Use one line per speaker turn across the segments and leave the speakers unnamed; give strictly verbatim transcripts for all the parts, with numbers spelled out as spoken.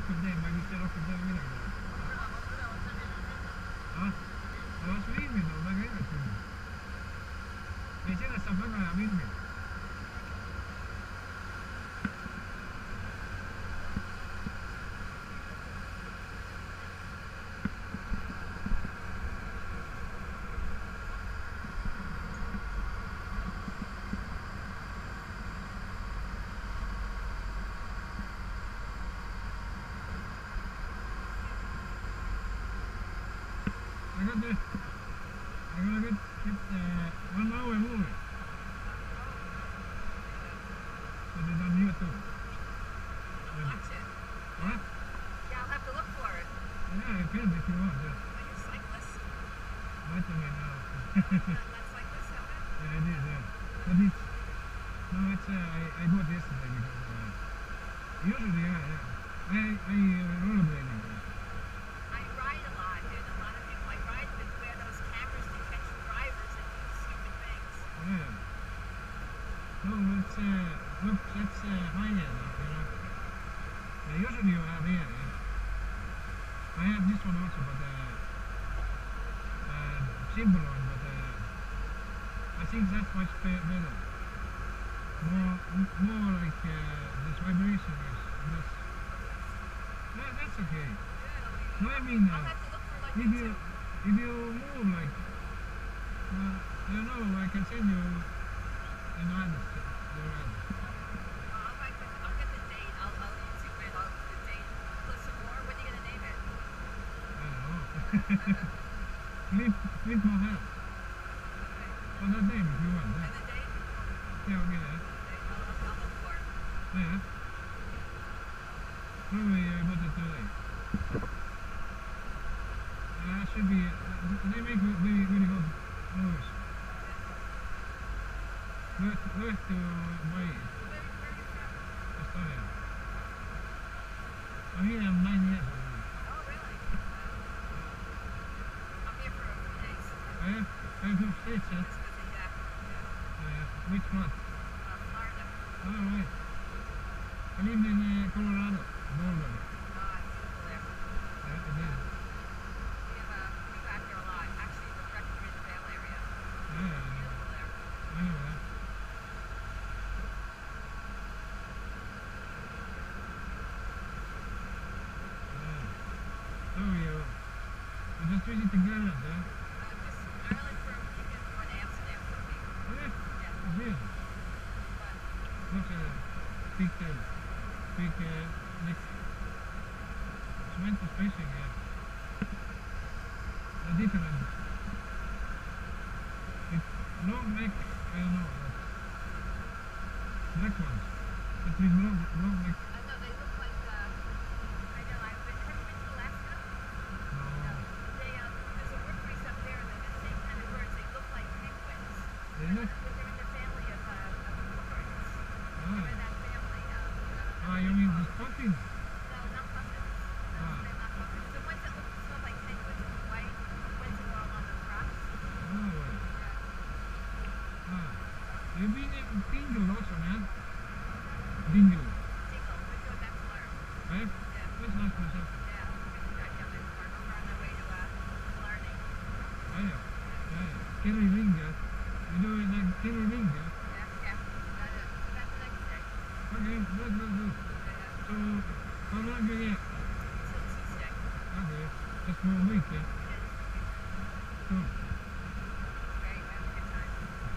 åker den, men vi ska åka den vidare. Ja, det var så rimligt då, vad grejer det? Men sen är det samma med rimligt. I got the, I gotta get, get uh, one hour movie. But it's on YouTube.
I'll watch it.
What?
Yeah, I'll have to look for it.
Yeah, I can if you want. Yeah.
Are you a cyclist?
Not to me now.
Not, not cyclist, have it?
Yeah, I did, yeah. But it's, no, it's, uh, I, I bought yesterday because, uh, usually, yeah, yeah. I, I uh, rollerblading.
I ride a lot, and a lot of people I ride with wear those cameras to catch drivers and do stupid things.
Yeah. No, it's, uh, look, that's, uh, high end, you know. Yeah, usually you have here, yeah. I have this one also, but, uh, uh, simple one, but, uh, I think that's much be- better. More, m- more like, uh, this vibration is less. Yeah, that's okay. No, I mean,
I'll
uh,
have to look for like
if you,
YouTube.
if you move like, uh, I don't know, I can send you an address, your address.
Well, I'll, write the, I'll get the date. I'll, I'll YouTube it. I'll the date. Plus some more. What are you gonna name it?
I don't know. Cliff, Cliff Mohan.
Okay.
What's that name if you want?
And
Yeah,
the date?
yeah, okay, yeah.
Okay, I'll, I'll, I'll look for it.
Yeah. Probably I bought it today. Uh, should be, uh, they make really, really good movies. Where, where to buy it?
Where, where are you from?
Australia. I'm here, I'm nine years old.
Oh, really? Uh, I'm here for a few days.
I have, I have two states, huh?
It's good to yeah, yeah.
Uh, which one?
Uh, Florida.
Oh, right. I live in uh, Colorado, Boulder.
Ah, it's beautiful there.
Yeah, I did.
We have uh, we go out there a lot. Actually, we're directly in the Vale area.
Yeah, yeah, yeah.
Beautiful there.
I know that. Yeah. So you, you just visiting Ireland, huh?
Uh, just Ireland for a week and going to Amsterdam for a week.
Oh, yeah.
Yeah,
Oh, really?
fun.
Look at it. Big, uh, big, uh, next. Tremendous fishing, yeah. A different. It's long neck, I don't know. Black ones. But with long, long neck.
I know they look like. Uh, I know. I've been. Have you been to Alaska?
No.
No. They um. There's a work race up there. They're the same kind of birds. They look like penguins.
They
They're,
look.
they're in the family of uh, of birds. They're in
Ah.
that family. Um, I
Ah,
don't
you
know
mean
what
the
they're called.
puffins?
No, not puffins. No,
Ah.
they're not puffins. The ones that look smell like penguins with white ones that go along the crops.
Oh, right.
Yeah.
Ah. You've been in Dingle also, man? Dingle.
Dingle. We go back tomorrow.
Right?
Yeah.
That's nice myself.
Yeah. We're gonna drive down there tomorrow. We're on our way to uh, Killarney.
Ah, yeah. Yeah, yeah. Kerry Ring, yeah. You know it like Kerry Ring, yeah?
Yeah. Yeah. Got it. So that's the next day.
Okay, good, good, good.
Yeah.
So, how long you here?
Till Tuesday.
Okay. Just for a week, yeah?
Yeah.
Cool.
Great. We have a good time.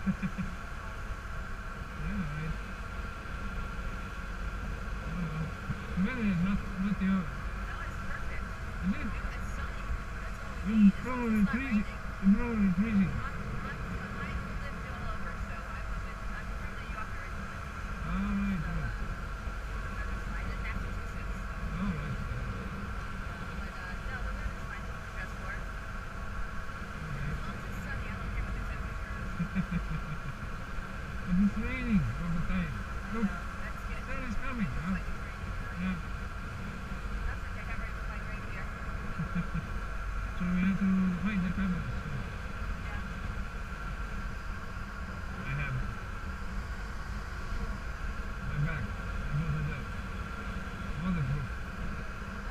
Yeah, right. Oh, the weather is not, not the other.
No, it's perfect.
Is it?
It's sunny. That's all we
It's
need. It's,
probably
it's not
freezing.
raining.
It's probably freezing.
I'm, I'm, I lived all over, so I was in, I'm from New York originally.
All right,
So, uh,
right.
the weather's fine. In Massachusetts.
All right.
But, uh, no, the weather's fine. It's the best for it.
Okay.
As long as it's sunny, I don't care what the temperature is.
But it's raining all the time.
I
Look,
know. That's good.
sun is coming,
Looks
huh?
like it's raining.
Yeah.
That's okay. I got rain like right here.
So we have to find the cameras.
Yeah.
I have my bag. I know that. Waterproof.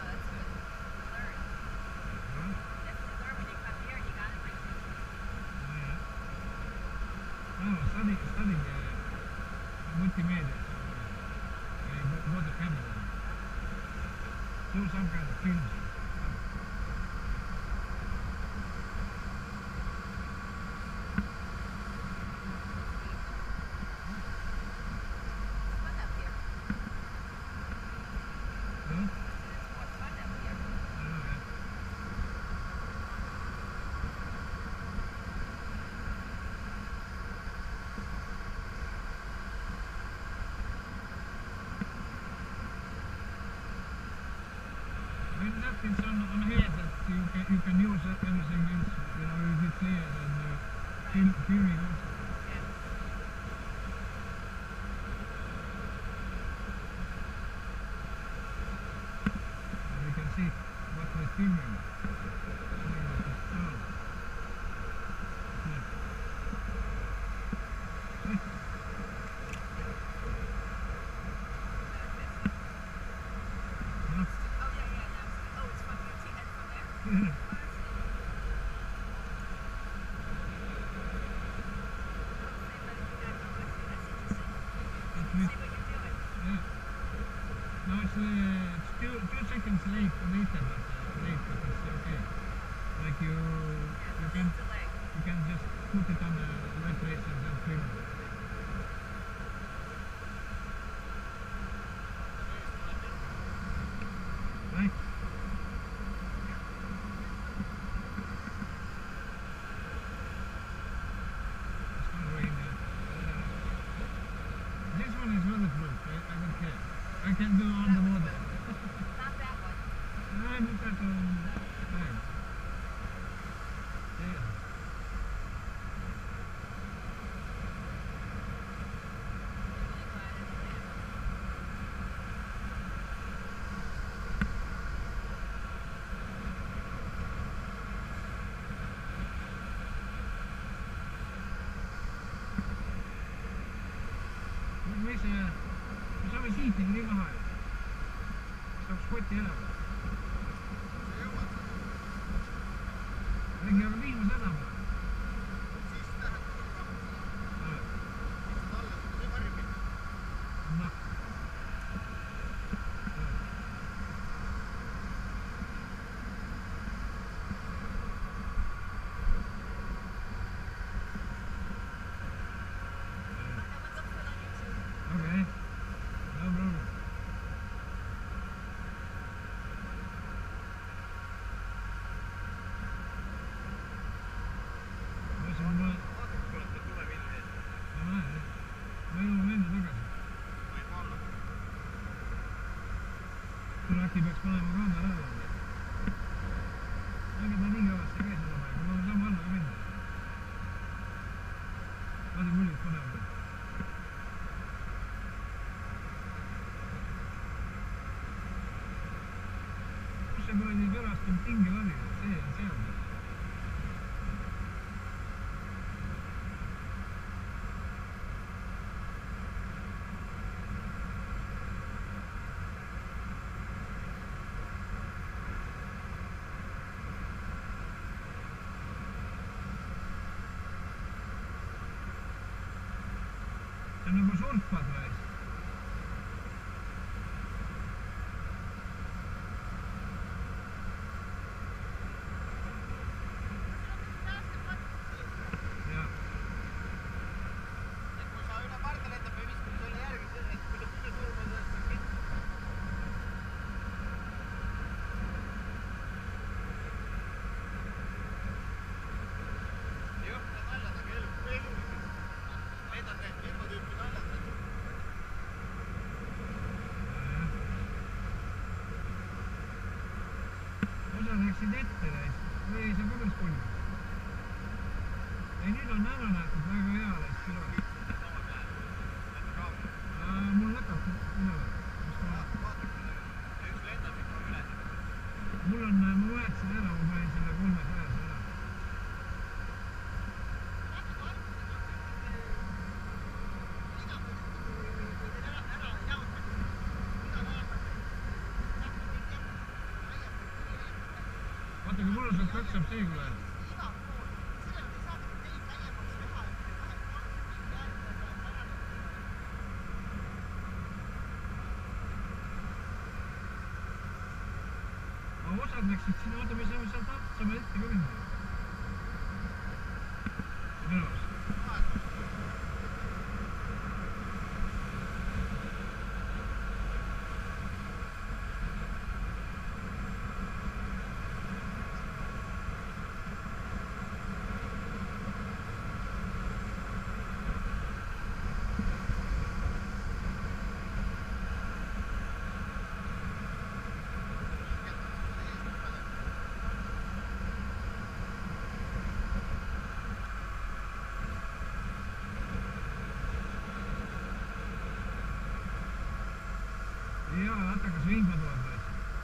do some kind of films.
Fun up here.
Huh?
It's more fun up here.
I know, yeah. When that is on, on here that you can, you can use everything else, you know, if it's clear then uh, film, filming also.
Yeah.
And we can see what we're filming. See what is shown. Yeah. Hey. Huh?
Oh yeah, yeah. Now it's, oh, it's from your T and from there.
Yeah.
Oh, that's neat.
That's
See
me.
what you're doing.
Yeah. No, it's, uh, it's two, two seconds late later, but uh, late, but it's okay. Like you, you can,
Delay.
you can just put it on the right place and then film it. Right? It's gonna rain now. Uh, this one is weatherproof. I, I don't care. I can do on the water.
Not that one.
I look at the bag. Yeah.
Really glad I didn't have it.
Moet je eens, we zullen zien, die niet meer halen. Stop squat je nou. Ik heb er niet meer zin aan. Nou.
And look up for it on YouTube.
Okay. No problem. Adesso non vuole... Non è, eh. Vai un momento, ragazzi. Però ti per scuola di Madonna, allora. Anche da lì va, stai questo domani, come lo siamo allora, quindi. Vado quello che fa forse quello di Vera a Stinting, va bene, sì, insieme. Se non può surfa, dai. Ja. Osa läksid ette täis, või ei saa kodus kolida. ei nüüd on ära nähtud, väga hea läks küla. Mul lõkab üleval. Mul on, ma vahetasin ära, ma panin selle kolmesajas ära. Vaata, kui mul sealt katsab see kui läheb. osad läksid sinna, oota, me saame sealt alt, saame ette ka minna. Minu arust. Jaa, vaata, kas vihma tuleb või?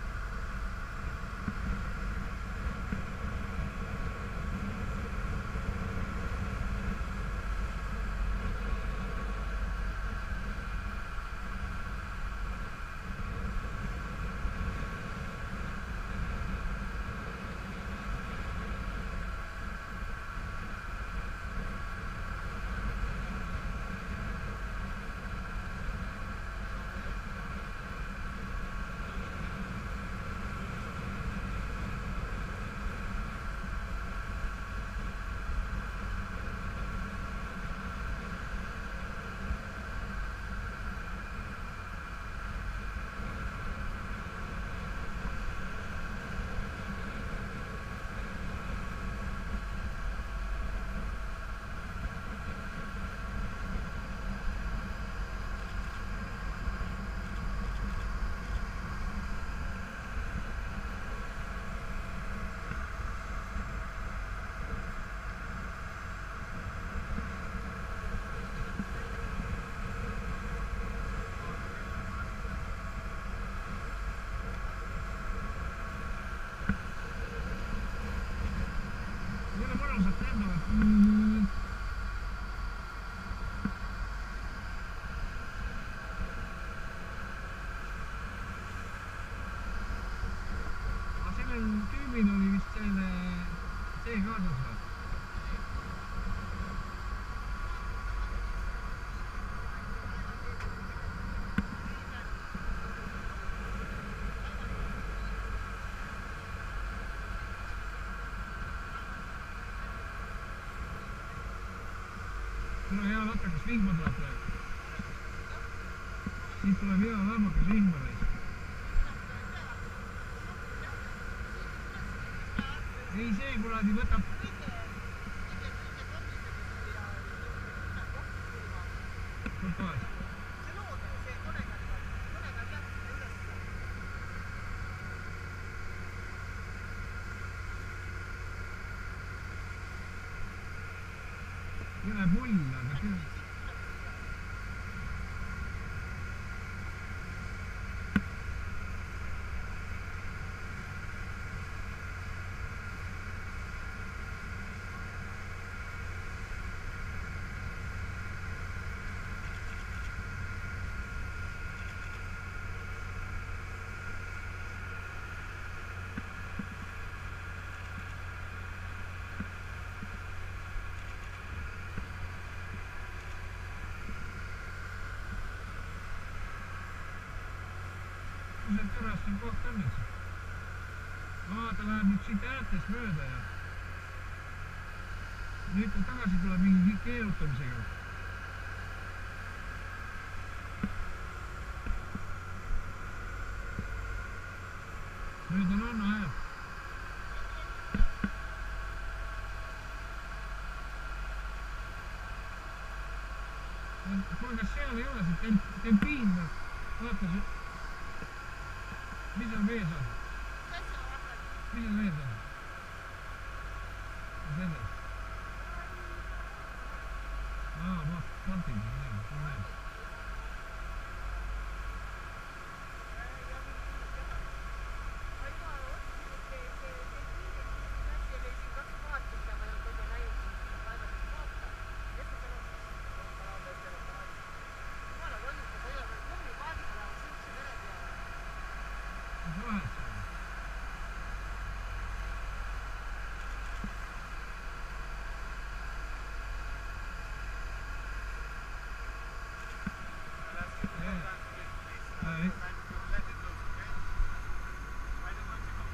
Mm. Aga sellel tüübil oli vist selle see kaasas või? No hea vaata, kas vihma tuleb praegu. Siit tuleb hea lämmakas vihma veist. Ei, see kuradi võtab. Kus kohas?
See lood on see konega, konega peab üles.
Jõle pull, aga küll. See tõrast on koht on nüüd. Aa, ta läheb nüüd siit äärtest mööda ja nüüd ta tagasi tuleb mingi keerutamisega. Nüüd on anna hääl. Kuule, kas seal ei ole see tempiin? Vaata see. Mis seal vees on? Mis seal vees on? Mis selles? Aa, ma plantin, näen, näen.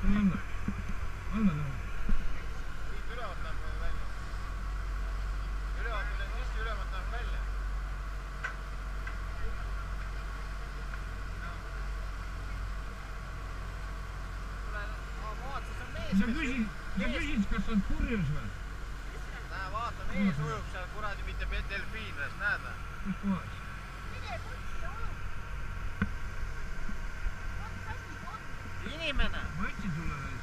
Alla. Alla no.
Siit ülevalt läheb välja. Ülevalt, just ülevalt läheb välja. Ma vaatasin, see on mees.
Sa küsid, sa küsid, kas sa oled purjus või?
Näe, vaata, mees ujub seal kuradi mitte delfiin, näed või?
Kus kohas?
Inimene!
Ma ütlesin sulle veel.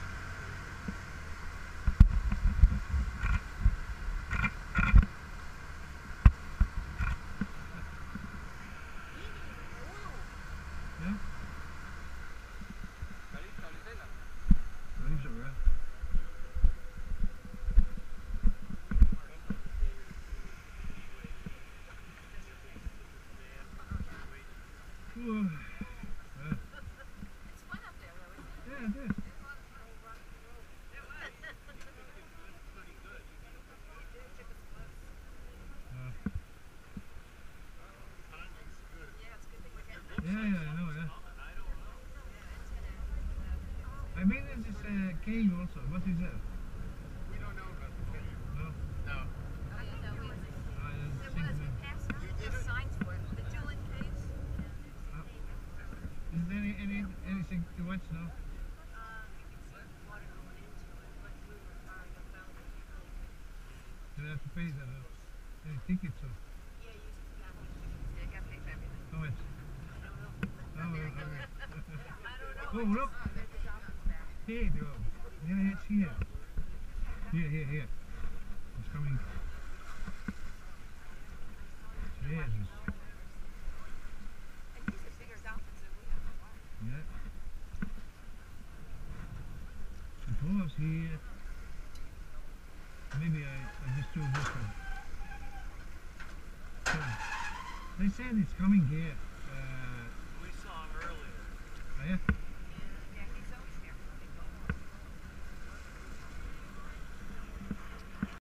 Jah?
Kalipso oli seljas.
Kalipsoga jah? Uh.
It's fun up there, though, isn't it?
Yeah, it is. Yeah, yeah, I know, yeah. I mean, there's this uh, cave also. What is that?
We don't know about the cave.
No?
No.
I
There
don't
was,
think
we
so.
passed the signs for it. The Doolin Caves.
Is there any, any, anything to watch now? Do they have to pay that? Uh, any tickets or?
Yeah, you yeah, got to pay for everything.
How much?
I don't know.
Oh, okay.
I don't know.
Oh, look.
There's the dolphins back.
Here, go. Yeah, it's here. Here, here, here. It's coming. Jesus.
And these are bigger dolphins than we have.
Yeah. It was here. Maybe I, I just do this one. So, they said it's coming here. Uh,
We saw him earlier.
oh yeah?